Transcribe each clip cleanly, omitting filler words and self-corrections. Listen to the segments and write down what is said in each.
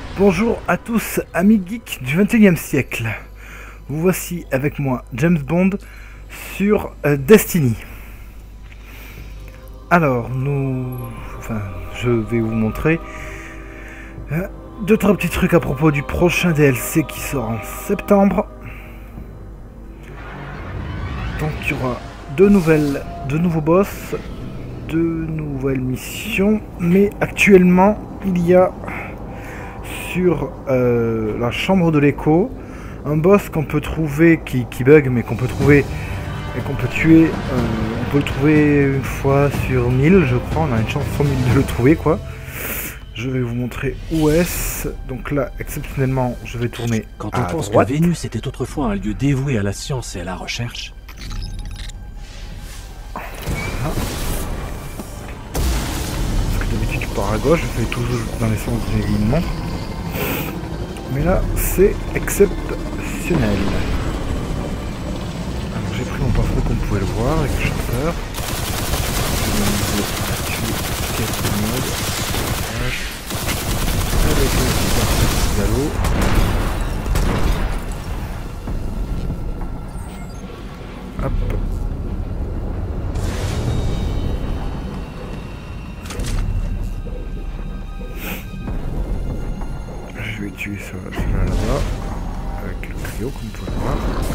Bonjour à tous, amis geeks du 21e siècle. Vous voici avec moi, James Bond, sur Destiny. Alors, je vais vous montrer 2-3 petits trucs à propos du prochain DLC qui sort en septembre. Donc, il y aura deux nouveaux boss, 2 nouvelles missions, mais actuellement, il y a sur la chambre de l'écho un boss qu'on peut trouver qui bug, mais qu'on peut trouver et qu'on peut tuer. On peut le trouver une fois sur 1000, je crois. On a une chance sur 1000 de le trouver, quoi. Je vais vous montrer où est-ce. Donc là, exceptionnellement, je vais tourner Quand on à pense droite. que Vénus était autrefois un lieu dévoué à la science et à la recherche. Voilà. Parce que d'habitude, je pars à gauche, je fais toujours dans les sens où il me montre. Mais là, c'est exceptionnel. Alors, j'ai pris mon pinceau comme vous pouvez le voir avec le chasseur. Je vais me pièce de mode. Avec le petit galop. Hop. Je vais tuer celui-là là-bas. Avec le cryo, comme vous pouvez le voir.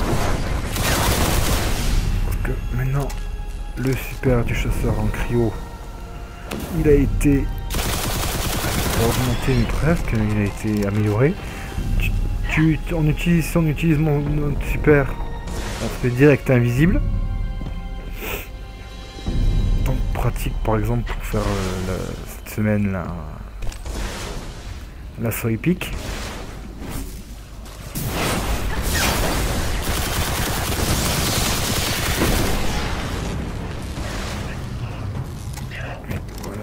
Parce que maintenant, le super du chasseur en cryo, il a été augmenté, mais presque, il a été amélioré. Si on utilise notre super, on se fait direct invisible. Donc pratique par exemple pour faire cette semaine l'assaut épique. Voilà.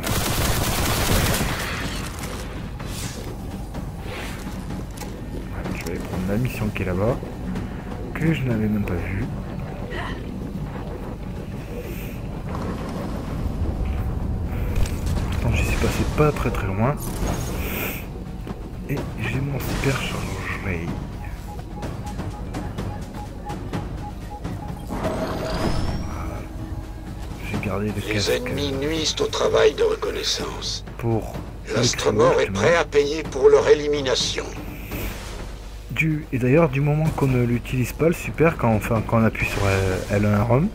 Je vais aller prendre la mission qui est là-bas, que je n'avais même pas vue. Pourtant j'y suis passé pas très loin. Et j'ai mon super chargé. J'ai gardé le Les casque ennemis nuisent au travail de reconnaissance. pour L'Astromore est prêt à payer pour leur élimination. Et d'ailleurs, du moment qu'on ne l'utilise pas, le super, quand on appuie sur L1 ROM,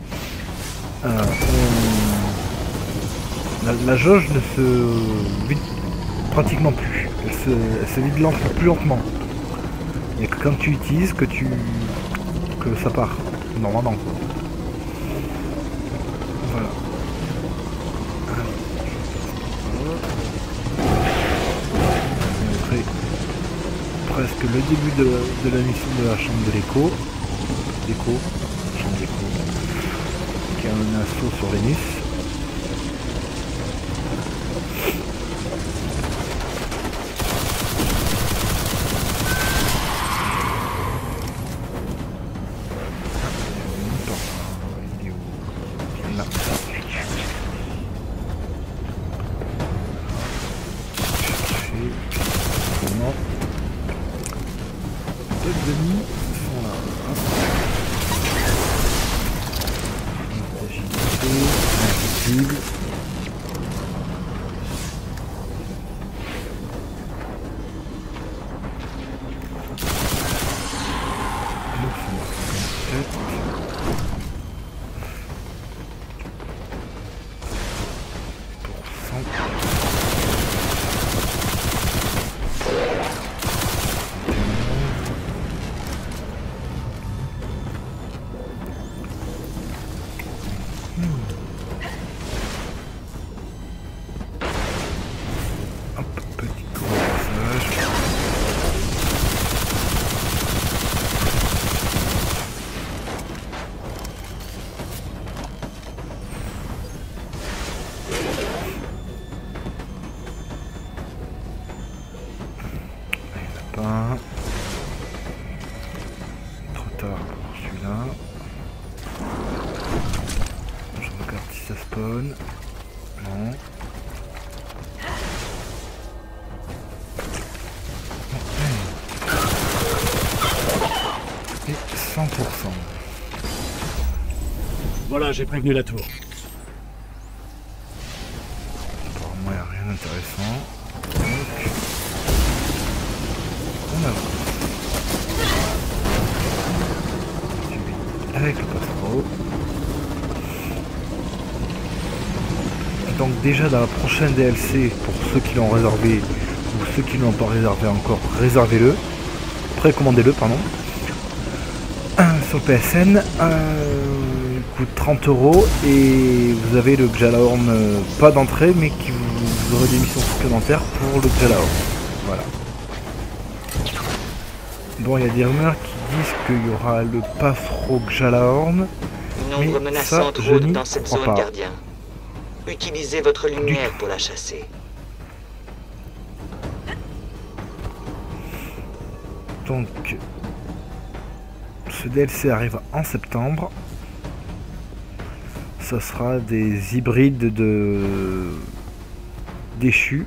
la jauge ne se vide pratiquement plus. Elle se vide plus lentement. Il n'y a que quand tu utilises que ça part. Normalement. Voilà. Je vais montrer presque le début de la mission de la chambre de l'écho. Chambre d'écho. Qui a un assaut sur Vénus. Les ennemis sont là. Agilité, invisible. Hop, petit corsage. Il n'y en a pas. Trop tard pour celui-là. Je regarde si ça spawn. Non. 100%. Voilà, j'ai prévenu la tour. Apparemment, il n'y a rien d'intéressant. Donc, on avance. Avec le passeport. Donc déjà dans la prochaine DLC, pour ceux qui l'ont réservé ou ceux qui ne l'ont pas réservé encore, réservez-le. Précommandez-le, pardon. Sur le PSN, il coûte 30 € et vous avez le Gjallarhorn, pas d'entrée, mais qui vous aurez des missions supplémentaires pour le Gjallarhorn. Voilà. Bon, il y a des rumeurs qui disent qu'il y aura le Pathro Gjallarhorn. Nombre mais menaçant ça, je rôde n'y dans cette crois zone, pas. gardien. Utilisez votre lumière pour la chasser. Donc, ce DLC arrive en septembre. Ça sera des hybrides de déchus.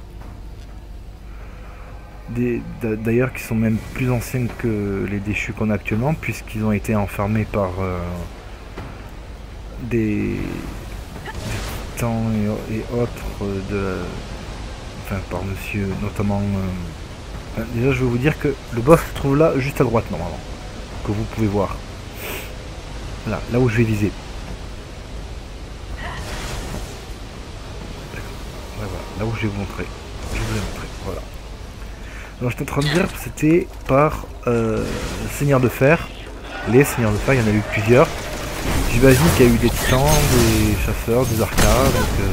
D'ailleurs, qui sont même plus anciens que les déchus qu'on a actuellement, puisqu'ils ont été enfermés par des titans et autres enfin par monsieur, notamment. Déjà, je vais vous dire que le boss se trouve là, juste à droite, normalement. Que vous pouvez voir. Là où je vais viser. Ouais, voilà, là où je vais vous montrer. Je vous ai montré, voilà. Alors, j'étais en train de dire que c'était par Seigneur de Fer. Les Seigneurs de Fer, il y en a eu plusieurs. J'imagine qu'il y a eu des titans, des chasseurs, des arcas, donc...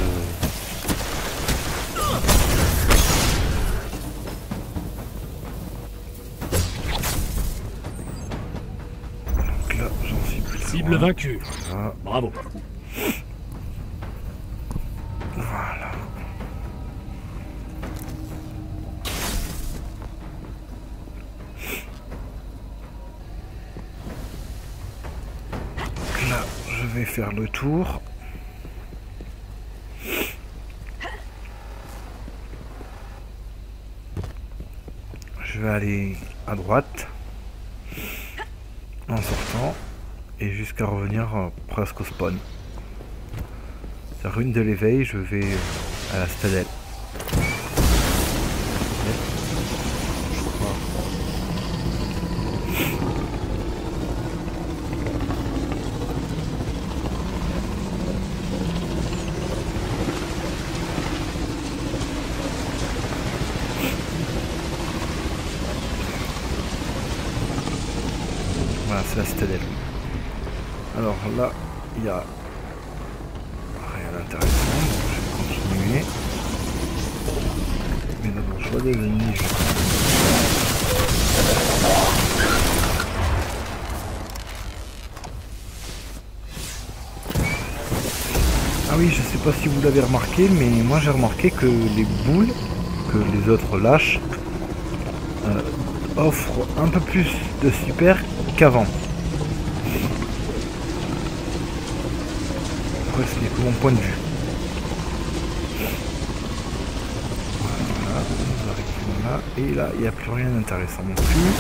Cible vaincue. Voilà. Bravo. Voilà. Donc là, je vais faire le tour. Je vais aller à droite en sortant. Et jusqu'à revenir presque au spawn. La rune de l'éveil, je vais à la citadelle. Voilà, c'est la citadelle. Alors là, il y a rien d'intéressant, donc je vais continuer. Mais d'abord, je vois des ennemis. Ah oui, je sais pas si vous l'avez remarqué, mais moi j'ai remarqué que les boules que les autres lâchent offrent un peu plus de super qu'avant. Après, ce n'est que mon point de vue. Voilà, nous arrivons là, et là, il n'y a plus rien d'intéressant non plus.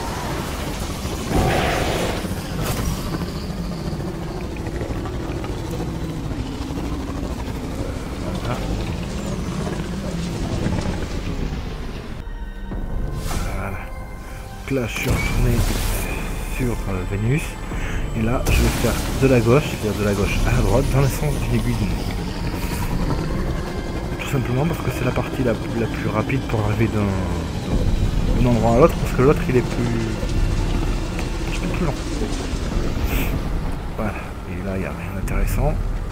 Voilà. Voilà. Donc là, je suis retourné sur Vénus. Et là, je vais faire de la gauche, c'est-à-dire de la gauche à la droite, dans le sens d'une aiguille. Tout simplement parce que c'est la partie la plus rapide pour arriver d'un endroit à l'autre, parce que l'autre, il est un petit peu plus long. Voilà, et là, il n'y a rien d'intéressant.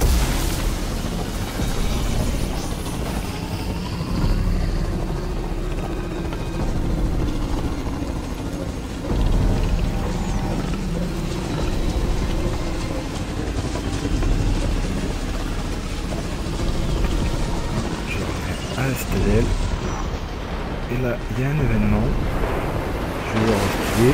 À la citadelle. Et là, il y a un événement. Je vais le respirer.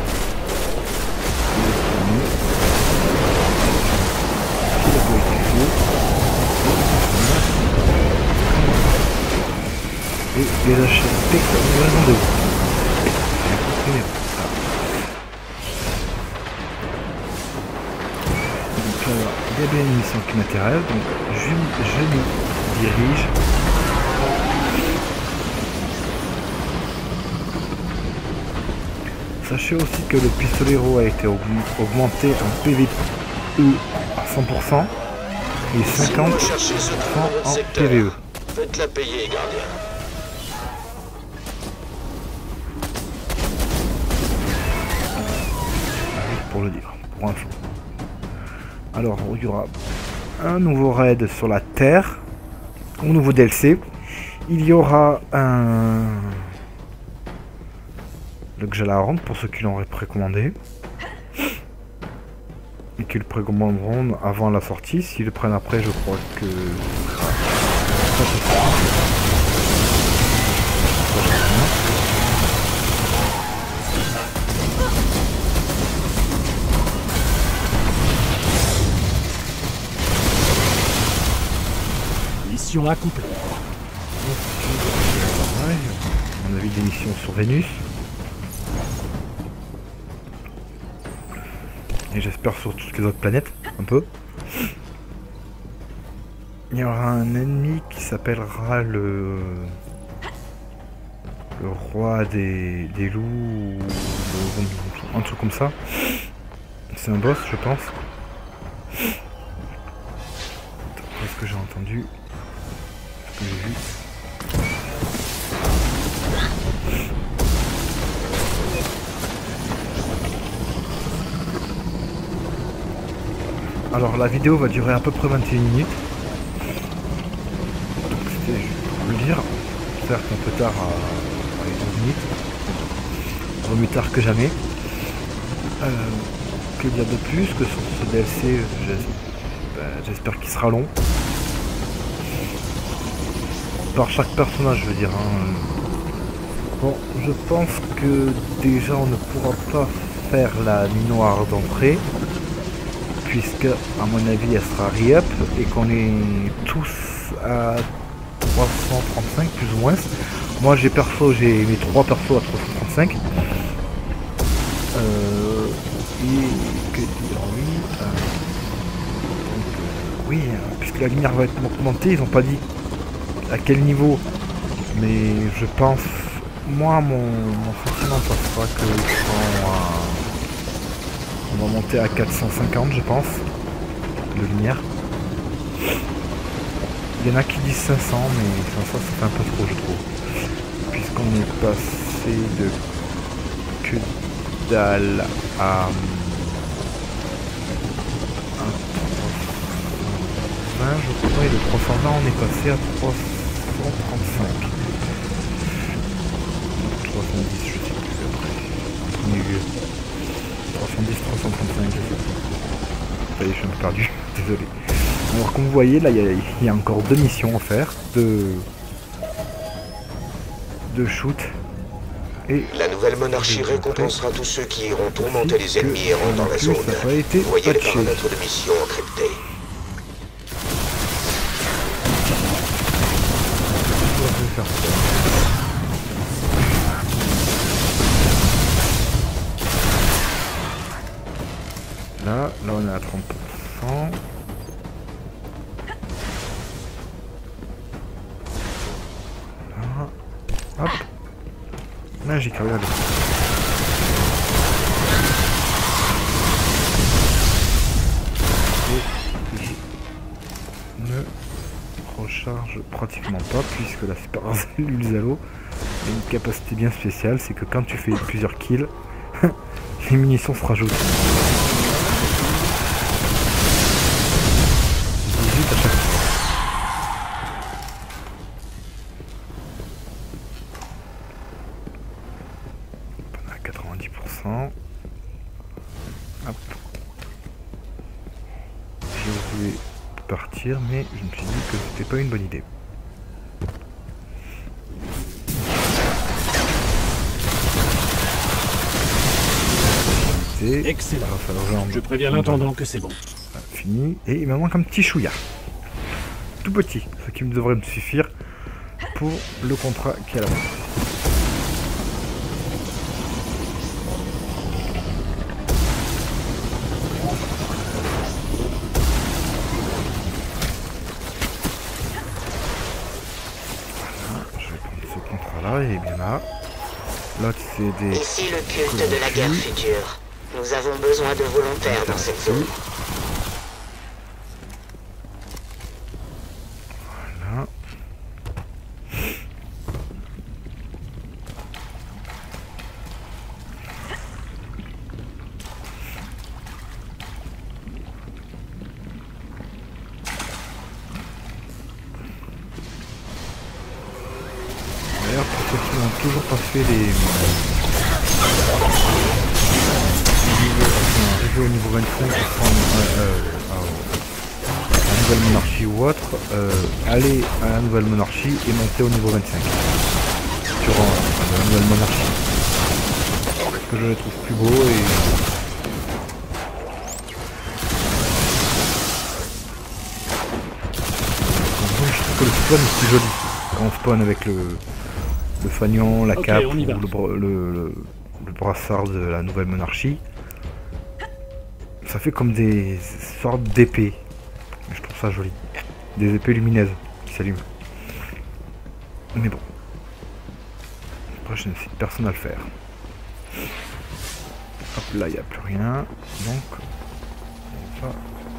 Et les achats comme une raison de vous. il y a bien une mission qui m'intéresse, donc je m'y dirige. Sachez aussi que le pistolero a été augmenté en PvE à 100% et 50% en PvE. Faites-la payer, gardien. Pour le dire, pour info. Alors, il y aura un nouveau raid sur la Terre, un nouveau DLC. Il y aura un... le Gjallarhorn pour ceux qui l'auraient précommandé. Et qui le précommanderont avant la sortie. S'ils le prennent après, je crois que... Mission accomplie. Ouais, à mon avis, des missions sur Vénus. Et j'espère sur toutes les autres planètes, un peu. Il y aura un ennemi qui s'appellera le roi des loups, un truc comme ça. C'est un boss, je pense. Après ce que j'ai entendu, ce que j'ai vu. Alors la vidéo va durer à peu près 21 minutes. Donc c'était juste pour le dire. Certes un peu tard à 12 minutes. Vaut mieux tard que jamais. Que dire de plus que sur ce DLC, j'espère qu'il sera long. Par chaque personnage, je veux dire. Bon, je pense que déjà on ne pourra pas faire la nuit noire d'entrée. Puisque, à mon avis, elle sera re-up et qu'on est tous à 335 plus ou moins. Moi, j'ai mes 3 persos à 335. Et que dire, oui, puisque la lumière va être augmentée, ils n'ont pas dit à quel niveau, mais je pense, moi, mon sentiment, ça sera que on va monter à 450, je pense, de lumière. Il y en a qui disent 500, mais 500 ça fait un peu trop, je trouve. Puisqu'on est passé de que dalle à 320, je crois, et de 320 on est passé à 335. 310, je sais plus après. En premier lieu. 310, 335, je sais pas. Ça y est, je suis un peu perdu, désolé. Alors comme vous voyez, là il y a encore 2 missions à faire, de shoot. Et la nouvelle monarchie récompensera tous ceux qui iront tourmenter les ennemis errants dans la zone. Voyez les paramètres de mission encryptés. Là on est à 30%. Là. Hop. Magique, regardez. Et je ne recharge pratiquement pas puisque la super Lulzalo a une capacité bien spéciale, c'est que quand tu fais plusieurs kills, les munitions se rajoutent. 18 à chaque fois. On a 90%. Hop. Je vais partir, mais je me suis dit que c'était pas une bonne idée. Excellent. Je préviens l'intendant que c'est bon. Fini. Et il me manque un petit chouïa. Tout petit. Ce qui me devrait me suffire pour le contrat qui est là-bas. ça, et bien là. L'autre c'est des... Ici le culte de la guerre future. Nous avons besoin de volontaires dans cette zone. Voilà. D'ailleurs, pour ceux qui n'ont toujours pas fait les... arriver au niveau 25 pour prendre la nouvelle monarchie ou autre, aller à la nouvelle monarchie et monter au niveau 25 durant la nouvelle monarchie, parce que je les trouve plus beaux et je trouve que le spawn est plus joli quand on spawn avec le fanion, la cape ou le brassard de la nouvelle monarchie. Ça fait comme des sortes d'épées. Je trouve ça joli. Des épées lumineuses qui s'allument. Mais bon. Après, je n'incite personne à le faire. Hop là, il n'y a plus rien. Donc, on va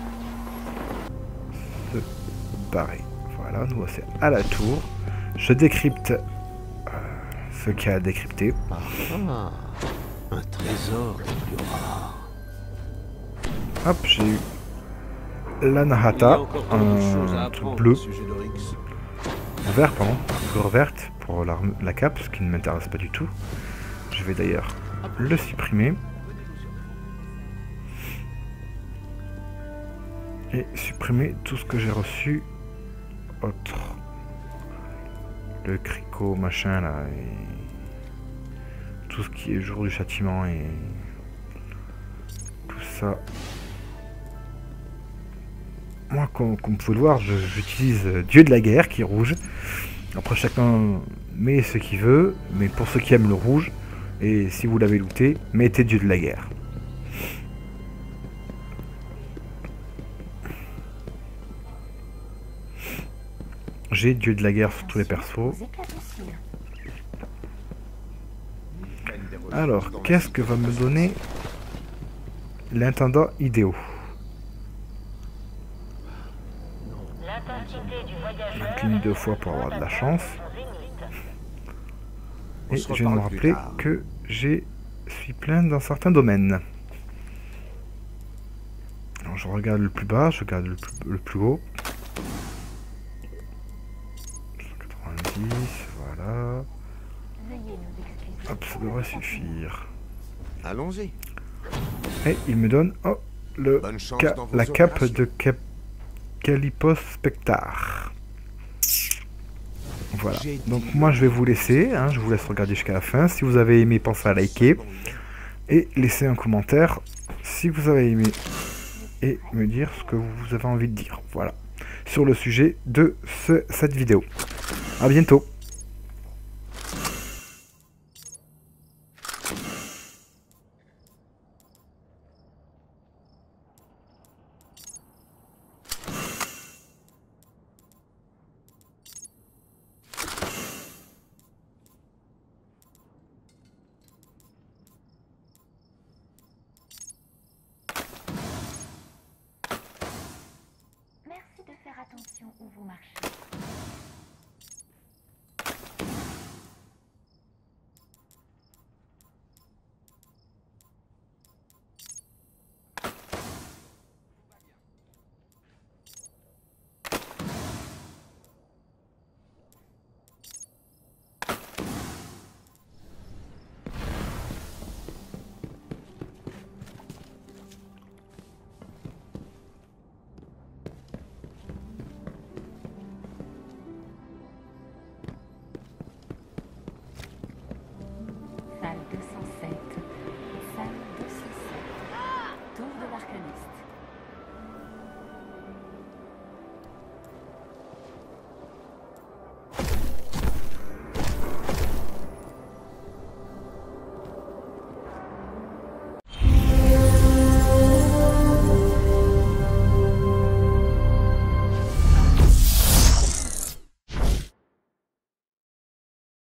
se barrer. Voilà, nous c'est à la tour. Je décrypte ce qu'il y a à décrypter. Un trésor plus rare. Hop, j'ai eu l'Anahata, un truc bleu, un vert, pardon, une couleur verte pour la cape, ce qui ne m'intéresse pas du tout. Je vais d'ailleurs le supprimer. Et supprimer tout ce que j'ai reçu autre. Le cricot machin là, et tout ce qui est jour du châtiment et tout ça. Moi, comme vous pouvez le voir, j'utilise Dieu de la guerre qui est rouge. Après, chacun met ce qu'il veut, mais pour ceux qui aiment le rouge, et si vous l'avez looté, mettez Dieu de la guerre. J'ai Dieu de la guerre sur tous les persos. Alors, qu'est-ce que va me donner l'intendant idéaux? J'incline 2 fois pour avoir de la chance. Et je viens de me rappeler que je suis plein dans certains domaines. Alors je regarde le plus bas, je regarde le plus haut. 90, voilà. Hop, ça devrait suffire. Allons-y. Et il me donne la cape de Calipos Spectar. Voilà, donc moi je vais vous laisser, hein, je vous laisse regarder jusqu'à la fin. Si vous avez aimé, pensez à liker et laissez un commentaire si vous avez aimé et me dire ce que vous avez envie de dire. Voilà, sur le sujet de cette vidéo. À bientôt.